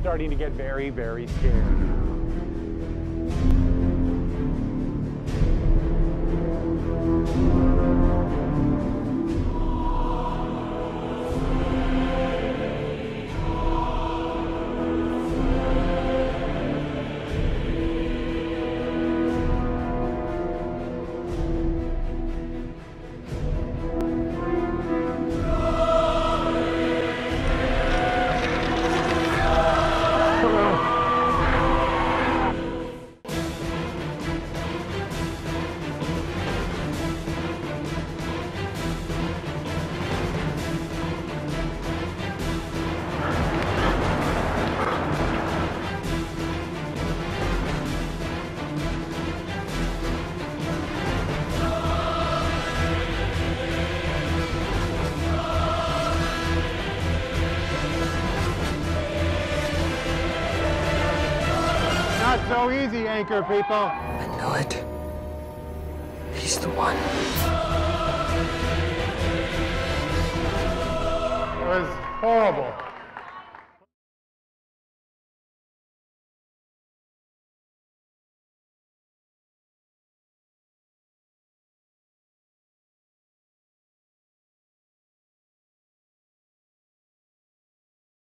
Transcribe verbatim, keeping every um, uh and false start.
starting to get very, very scared. Not so easy, anchor people. I know it. He's the one. It was horrible.